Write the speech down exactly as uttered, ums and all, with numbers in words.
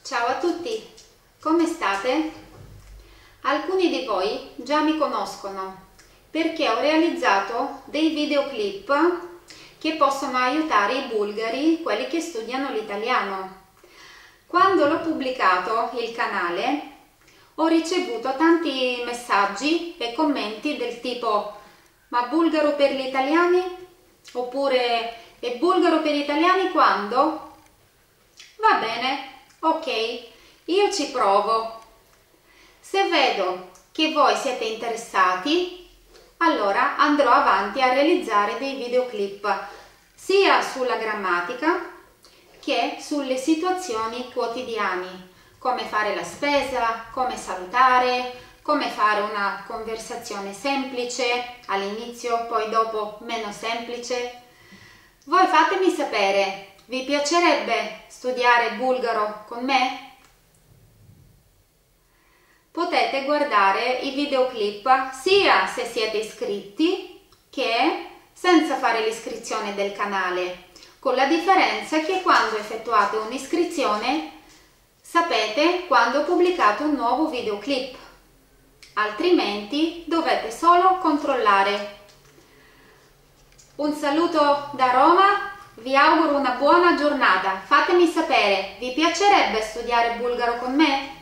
Ciao a tutti, come state? Alcuni di voi già mi conoscono perché ho realizzato dei videoclip che possono aiutare i bulgari, quelli che studiano l'italiano. Quando l'ho pubblicato il canale ho ricevuto tanti messaggi e commenti del tipo: ma bulgaro per gli italiani? Oppure è bulgaro per gli italiani quando? Va bene, ok, io ci provo. Se vedo che voi siete interessati, allora andrò avanti a realizzare dei videoclip sia sulla grammatica che sulle situazioni quotidiane, come fare la spesa, come salutare, come fare una conversazione semplice all'inizio, poi dopo meno semplice. Voi fatemi sapere, vi piacerebbe studiare bulgaro con me? Potete guardare i videoclip sia se siete iscritti che senza fare l'iscrizione del canale, con la differenza che quando effettuate un'iscrizione sapete quando ho pubblicato un nuovo videoclip, altrimenti dovete solo controllare. Un saluto da Roma, vi auguro una buona giornata, fatemi sapere, vi piacerebbe studiare bulgaro con me?